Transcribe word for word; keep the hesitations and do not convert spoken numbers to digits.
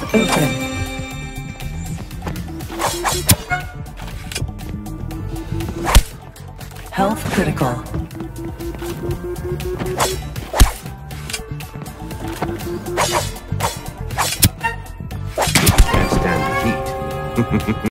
Shield open. Health critical. Can't stand the heat.